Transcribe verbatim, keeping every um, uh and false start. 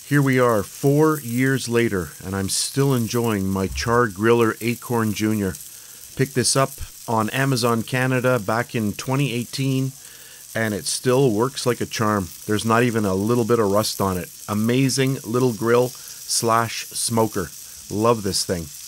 Here we are four years later, and I'm still enjoying my Char-Griller AKORN Junior Picked this up on Amazon Canada back in twenty eighteen, and it still works like a charm. There's not even a little bit of rust on it. Amazing little grill slash smoker. Love this thing.